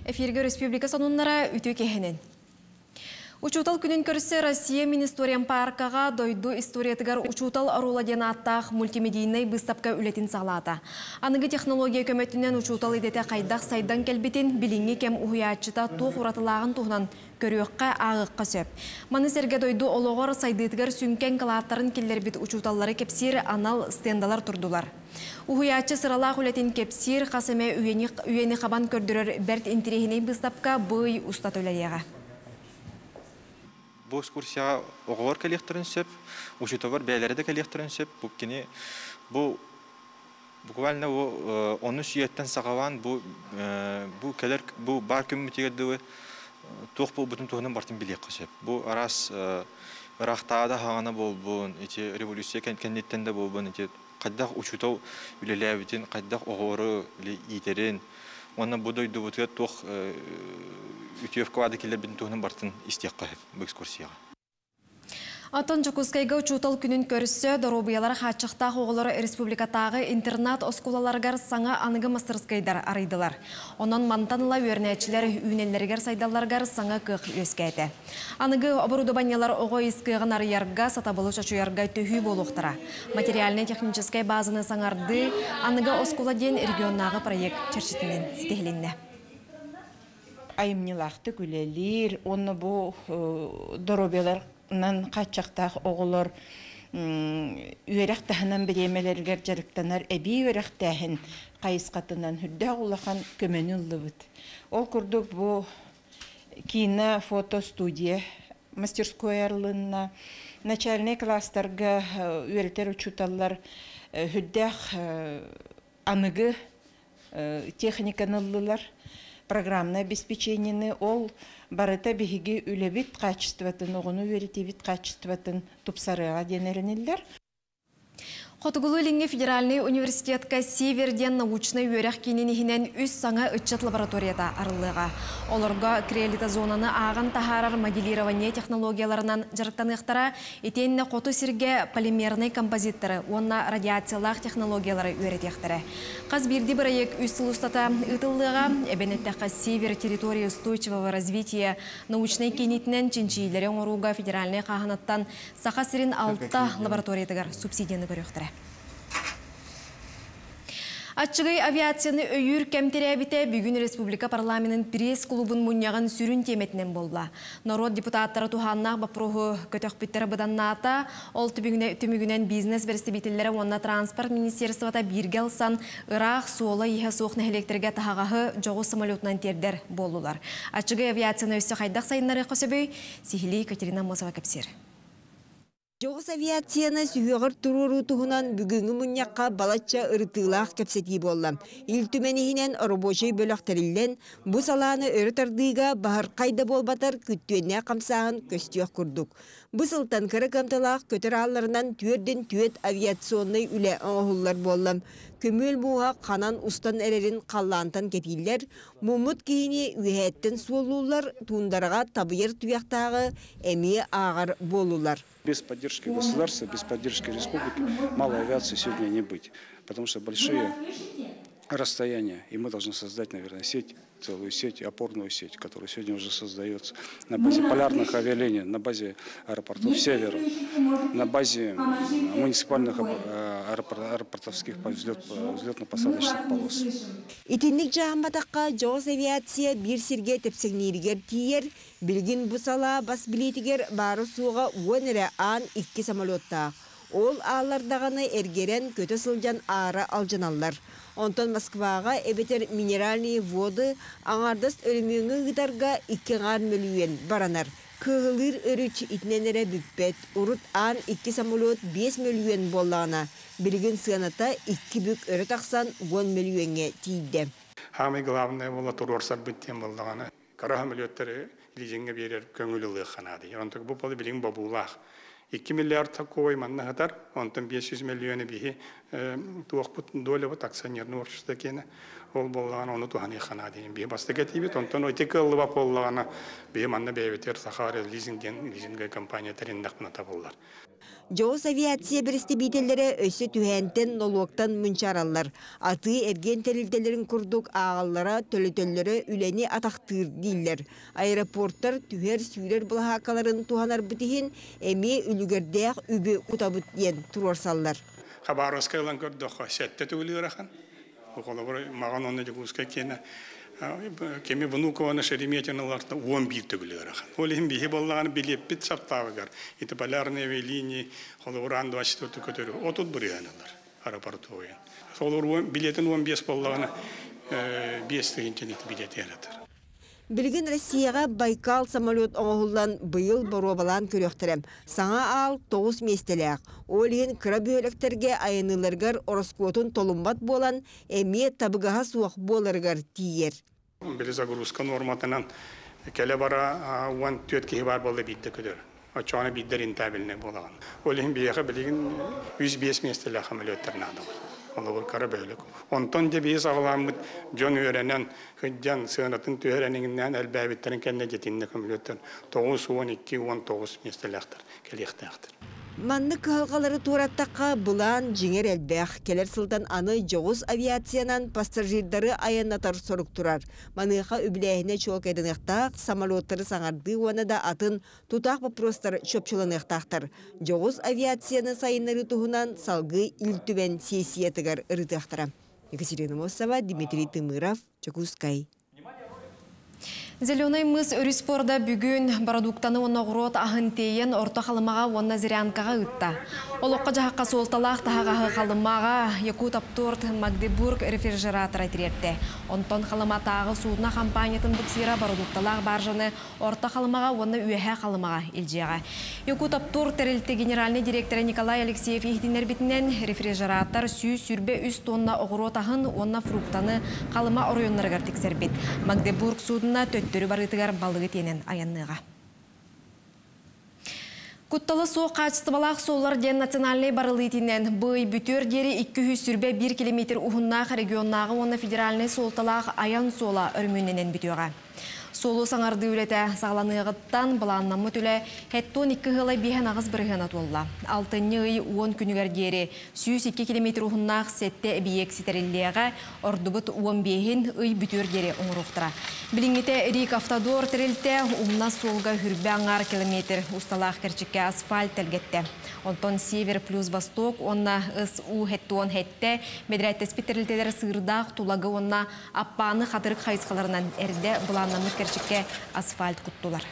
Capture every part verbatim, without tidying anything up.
Эфирге республика сонуннара үтü кехенен. Учутал күнін көрсе Россия Министориям паркаға дойду историятыгар учутал аруладен аттақ мультимедийный выставка үлетін сағлата. Анығы технология көмөтінен учутал едеті қайдақ сайдан келбетін біліңі кем ұхиятчыта туқ ұратылағын туғынан көріөққа ағыққа сөп. Манысерге дойду олығыр сайдытыгар сүнкен калаттарын келер бит учуталлары кепсир анал стендалар тұрдулар. Ухуячы сыралақ үлетін кепсир қасыме үйені қабан көрдірер бәрт интерехіне выставка бұй ұстат өләйеға. Бұл экскурсияға оғылар коллекторын сөп, учетовар бәйлері де коллекторын сөп. Бұл буквально оны сүйеттен сағаван бұл бар көмітегерді тоқ бұл бұтын тоғынан бартын білек қысып. Бұл арас ұрақтағада ғана бол бұн, революция кәнеттен де бол бұн, қайдақ учетов үлеләбетін, қайдақ оғылары итерін, оны бұдай дүбітіге тоқ Үтіевкавады келер бетін туғынан бартын істек қағып бұл экскурсияға. Атын Жокускайга учутал күнін көрісі доробиялар хатчықтақ оғылары республикатағы интернат осколаларғар саңа анығы мастерскайдар арайдылар. Онан мантаныла өрнәчілер үйнелергер сайдаларғар саңа қық өскәйді. Анығы оборудованиялар оғы искығын арыярға сатабылы шачуярға төхі болуқтыра. Материальный техническай базаны саңарды анығы осколаден регионнағы проект черчетінен стехленді. Айымнилақты күлелер, оны бұл доробияларынан қатшақтақ оғылар үйерақтағынан біремелергер жарықтанар әбей үйерақтағын қайысқатынан хүдді ұлақан көмені ұлыбыд. Ол күрдік бұл кино фотостудия мастерской арлығына начальный класстарға үйертер учуталар хүддәқ анығы техниканы ұлылар. Программное обеспечение ол барыта бихиги үлебит качестватын, оғыну веритебит качестватын тупсарыға денерінелер. Хотугулу Линге федеральный университетка Северден научный үйерек кененихинен үс саңа үтчет лабораторията арылыға. Оларға креолита зонаны ағын тахарар моделирование технологияларынан жарықтанықтара етеніне қоту сирге полимерный композитторы, онна радиациялық технологиялары үйретектірі. Қаз бірді бірайек үс сылыстата ұтылыға әбенеттіққа Север территории устойчивого развития научный кенетінен чинчийлерен оруға федеральный қағанаттан сақа сирин алтта лабораториятығар субсидияны көріқтірі. Атчыгай авиацияны өйір кәмтерәбіте бүгін Республика парламентінің пресс-клубын мұнияған сүрін теметінен болла. Народ депутаттары туханнақ бапроғы көтөк біттері бұданната, ол түмігінен бизнес верстебетелері онна транспорт министерствата бірге алсан Ирақ суолы ехе соқны электрге тағағы жоғы самолетнан тердер болулар. Атчыгай авиацияны өсі қайдақ сайынлары қосыбөй, Сихили Катерина Мосова кәпсер. Жоғыз авиацияны сүйеғір тұруру тұғынан бүгінгі мұнияққа балатша ұрытылақ кәпсеті болам. Ил түменігінен ұрыбошай бөліқтірілден бұл саланы ұрытырдыға бағыр қайда болбатар күттуіне қамсағын көстіяқ күрдік. Бұл сылтан кірі қамтылақ көтір аларынан түрден түйет авиационный үлі аңғылар болам. Көмөл мұға қанан ұстан әрерін қаллантан кепілер, мұмыт кейіне үйәттен суолулар туындарға табыйыр тұяқтағы әмие ағар болулар. Без поддержки государства, без поддержки республики малой авиации сегодня не быть, потому что большие расстояния, и мы должны создать, наверное, сеть, целую сеть, опорную сеть, которая сегодня уже создается на базе полярных авиалиний, на базе аэропортов Севера, на базе муниципальных аэропортовских взлетно-посадочных полос. Итинник жағамбатаққа жоғыз авиация бір сирге тепсігнерігер тиер, білгін бұсала бас білетігер бары суға уөнірі ан икки самолеттақ. Ол алардағаны әргерен көті сылжан ары алжаналар. Онтон Москваға әбетер минеральные воды аңардас өліміңі ғытарға икки ғар мөлуен баранар. Кығылыр өріч итненері бүкпет, ұрыт ан икки самолет бес мөлуен болағына. Білген сығаната икки бүк өрі тақсан он мөлуенге тейді. Хамы главное было турорсар бүттен болағына. Кара самолеттері илеженге берер көңілілі қанады. Онтық бұл полы білген бабулақ. iki milyar такой манна хатар, он там beş yüz миллионы бихи туақ бұтын долы бұт акционерный общество кені. Ол болған оны туғаны қана дейін. Бе басты кетейбет, онтан өйтекі ұлы бап болғаны бе манна бейветер сақары лизинген, лизинге компания тәріндақ бұна табылар. Жоғыз авиация бірісті бейтелері өсі түхәнтен налогтан мұнчаралар. Аты әрген тәрілделерін күрдік ағаллара төлі-төллері үләне атақтыр дейлер. Аэропорттар түхер сүйрер бұлхақаларын туғанар бітіхін әме үлігердәқ үбі ұтабыт ен тұрорсалар. Хабаровскайлан көрдіқ, сәтті төгілі ғақан. Маған оны жүгізгі кені. Кеме Внукованы Шереметиналарда он бир төгілі ғақан. Ол ең бейі болғаны білеп біт саптағығар. Еті полярные линии, Холовран двадцать четыре көтері. Отут бір яналар, аэропорту ойын. Солар билетін он бес болғаны бес тегінтен еті билет яратыр. Білген Россияға Байкал самолет оңғылдан бұйыл боробалан көріқтірім. Саңа ал тоғыз местелек. Ол ең крабиөлектерге айыныларғар ороскотын толымбат болан, әме табығаға суақ боларғар тиер. Білі загрузка норматынан кәлі бара он төрт кейі бар болды бейді көдір. Очаны бейдерін тәбіліне болаған. Ол ең бейеқі білген жүз бес местелек самолеттерін адылар. Олар кара бөлік. Онтон де бейіз ағыламыд жон өренен, хүдден сығынатын түйереніңінен әлбәбеттерін кәліне жетінне көмілеттен тоғыз он екі он тоғыз местелектір, келектектір. Манны калгалары тураттаққа бұлан жеңер әлбәқ. Келер сылдан аны жоғыз авиациянан пассажирдары аянатар сорық тұрар. Маныға үбіләйіне чол кәдінықтақ, самолеттары саңарды оны да атын тұтақ бұпростар чөпчілінықтақтыр. Жоғыз авиацияны сайынлары тұғынан салғы үлтүбен сесиетігер ұрытақтыра. Екатерина Мосова, Дмитрий Тымыров, Чокускай. Зеленый мыс өріспорда бүгін продуктаны оны ғұрот ағынтейен орта қалымаға онна зирянкаға ұтта. Олыққа жағаққа солталақ тағағы қалымаға Якут Апторт Магдебург рефрижератор әтіретті. Онтон қалыма тағы суудына компаниятын бұқсира продукталақ баржаны орта қалымаға онна үйәхә қалымаға илжеға. Якут Апторт тәрілті генеральный директоры Николай Алексеев ехдинер бітінен рефрижератор сүй сүрбе үст тонна ғұрот ағын онна фруктаны қалыма оройынларығар тексербет. Магдебург суудына төттөрі барытығар балығы тенен аянныға. Кутталы соқ қачыстыбалақ солар ден национальный барылытинен бұй бүтер дері екі жүз сүрбе бір километр ұғыннақ регионнағы оны федеральный солталақ аян сола өрмінінен бүтеға. Солу саңарды үлеті сағланығыттан бұланнамы түлі хәттон екі ғылай бейін ағыз бірген атуылла. Алтыны үй он күнігер дері сүйіз екі километр ұғыннақ сәтті әбиек сетеріллеға ордубыт он бейін үй бүтер дері ұңырықтыра. Біліңгіте Рик Автодор тірілті ұмна солға хүрбе аңар километр ұсталақ кәрчікке асфальт тәлгетті. Онтон Север плюс Восток, онна ыс у хәттуан хәтті, медрәттес бітірілтелер сырдақ тулагы онна аппаны қатырық қайысқаларынан әрді бұланнамы кәрчікке асфальт құттылар.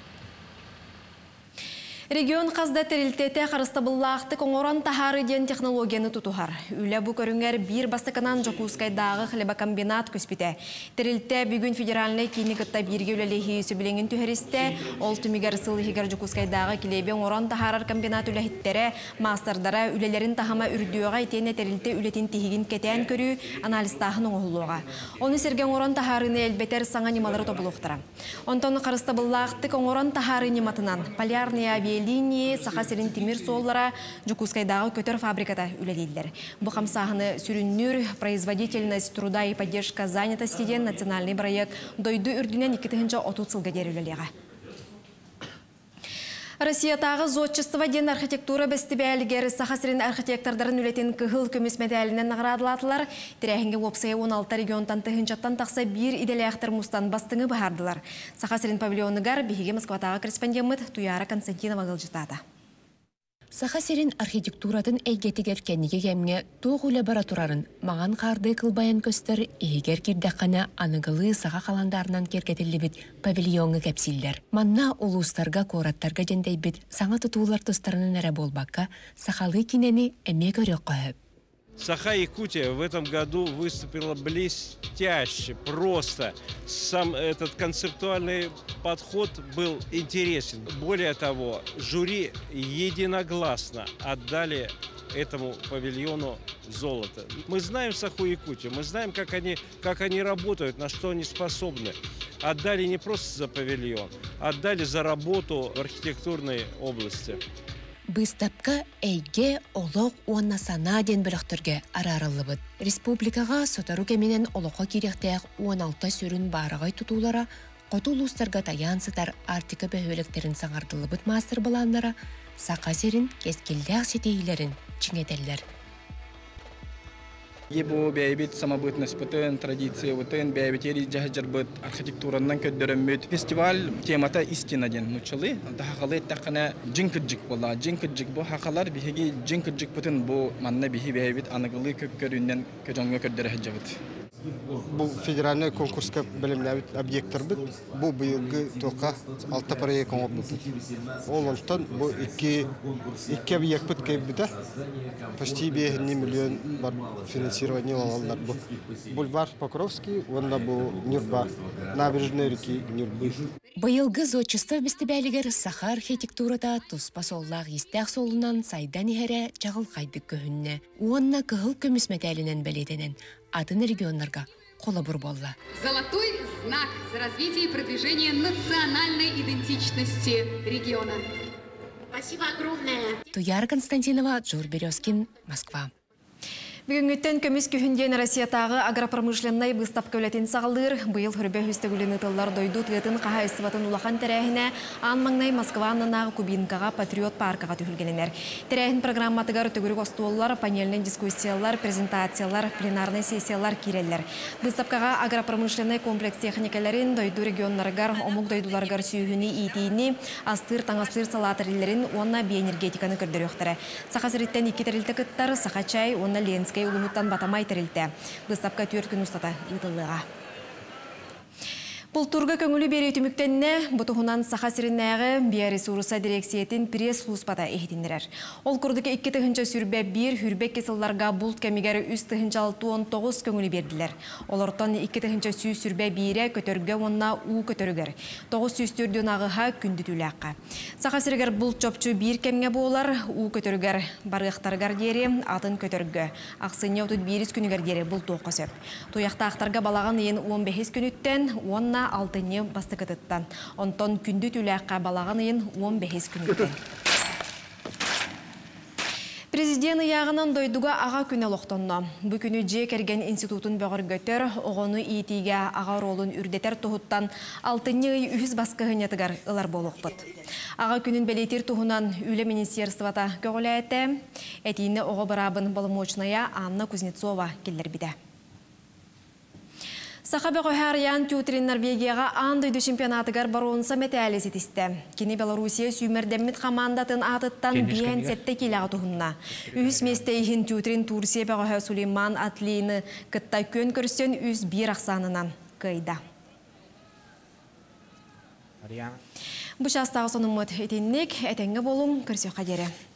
Регион қазда тәрілтеті қарыстабыллақты коңоран тахары ден технологияны тұтуғар. Үлі бұ көріңер бір бастықынан Жокускайдағы хлебокомбинат көспіті. Тәрілте бүгін федеральный кейінігітті бірге үлелі сөбілеңін түхерісті, ол түмігер сыл егер Жокускайдағы келебен оран тахарар комбинат үләхіттері мастардара үлелерін тахама үрдіуға етені тәрілте үлетін тегін кетен көрі аналистағын оңғылуға. Оны серген оран тахарыны әлбетер саңа немалары тобылуқтыра. Онтаны қарыстабыллақты коңоран тахары нематынан полярный авиа линии Сахасерин Тимир соллара Жокускайдағы көтер фабриката үлелейлер. Бұл қамсағыны сүріннүр производительность труда и поддержка занятости ден национальный проект дойды үрдінен екітігінші отут сылға дер үлелеға. Россиятағы зодчество ден архитектура бәстібәлігер Сахасерин архитектордарын үлетін күхіл көмес медалінен нағырадылатылар. Тірәхінге опсая он алты регионтан тығынчаттан тақса бір иделяқтыр мұстан бастыңы бағардылар. Сахасерин павильоныгар бігеге Москватағы корреспондент Туяра Константинова ғылжытады. Сахасерин архитектурадың әйгетігер кәнеге кәмге тоғы лабораторарын маған қарды қылбайын көстер егер кирдаққана анығылы саға қаландарынан кергетілі бет павильоны кәпсілдер. Манна улустарға кораттарға жендей бет саңа тұтулар тұстарының әрі болбаққа сақалы кинені әме көрек қойып. Саха-Якутия в этом году выступила блестяще, просто. Сам этот концептуальный подход был интересен. Более того, жюри единогласно отдали этому павильону золото. Мы знаем Саху-Якутию, мы знаем, как они, как они работают, на что они способны. Отдали не просто за павильон, отдали за работу в архитектурной области. Быстапка әйге олық уанна сана ден біліқтірге арарылыбыд. Республикаға сотару кәменен олыққа керектәк он алты сүрін барығай тұтулара, қоту ұлыстарға таян сытар артика бәхөліктерін саңардылыбыд мастер баланлара, сақа серин кескелдәк сетейлерин чиңетеллер. Ебу бәйбит самобытность бытын, традиция бытын, бәйбитери жахажар быт архитектураннан көддөрөммөт. Фестиваль темата истина ден нучылы. Дахалы тақана жинкыджик бола. Жинкыджик бу хакалар биһиги жинкыджик бытын бу манна биһи бәйбит аныгылы көккөрүннен көжөңгө көддөрө хажабыт. Бұл федеральный конкурска білімнәбіт объекттер біт. Бұл бұйылғы тоқа алты проект оңып бұд. Олонтан бұл екі объект біт кейп біті. Почти бейгінні миллион бар финансирование оланлар бұл. Бульвар Покровский, онда бұл Нюрба, набережные реки Нюрбы. Бұйылғы зодчыстав бістібәлігер саха архитектурада тұспа соллақ естәқ солынан сайдан ихәрі жағыл қайды көхінне. Уонна кығыл көміс мәтәлінен бәледенен атын регионларға қолы бұр болла. Золотой знак за развитие и продвижение национальной идентичности региона. Спасибо огромное. Туяр Константинова, Джур Березкин, Москва. Бүгінгіттен көміс күйінден Россиятағы агропромышленной бұстап көлетін сағылыр. Бұйыл хүрбе хүстігіліні тыллар дойду тұғытын қаға істіватын улақан тәрәхіне анмаңнай Москванынағы Кубинкаға Патриот паркаға түхілгенінер. Тәрәхін программатығар түгірік остуоллар, панелінен дискуссиялар, презентациялар, пленарный сессиялар киреллер. Бұстапқаға агропромышленной комплекс техникаларын дойду регионларғар, омук дойдуларғар сүйіні итейіні, астыр, таңастыр салатыриллерін онна биэнергетиканы көрдіріқтірі. Сақасыреттен екі тәрілті кыттар, сақачай, онна ленск улуттан батамай тәрілті. Бұстапқа төрт күн ұстата ұйтылыға. Бұл турға көңілі бері түміктенне бұтығынан сақа сіріннәғы биоресурса дирекциятын пресс-службада ехетіндірер. Ол күрдікі екі тұхынча сүрбе бір хүрбек кесілларға бұлт кәмегері үз тұхынча алты он тоғыз көңілі берділер. Олардан екі тұхынча сүй сүрбе бірі көтөргі онна у көтөрігер. тоғыз сүстөрден ағыға күнді түләққа. Сақа сірігер бұлт чопчу бір кәмге болар, у көтөрігер барықтарғар дері атын көтөргі. Ақсыне отыз біріз күнігер дері бұлт тоққа сөп. Тояқта ақтарға балаған ең он бес күніттен, онна алтыны бастықытыттан. Онтон күнді түләққа балаған ең он бес күніттен. Президент яғынан дойдуға аға күні лоқтонна. Бұ күні же керген институтын бөғір көтер, оғыны итиге аға ролын үрдетер тұхыттан алтыны үхіз басқығынетігар ұлар болуқпыт. Аға күнін бәлейтер тұхынан үлі министерствата көғілі әті, әтейіні оғы барабын балымочная Анна Кузнецова келдер біде. Сақабы қойхариян тютрин Норвегияға андойды чемпионатығар баруынса мәтәлі сетісті. Кені Белорусия сүймердеммет командатын атыттан бейін сәтті келіға тұхынна. Үз местейхін тютрин Турсия бәғыға Сулейман атлейіні күтта көн көрсен үз бір ақсанынан қайда. Бұшастағы сонымыт етеннік әтенгі болың көрсе қадері.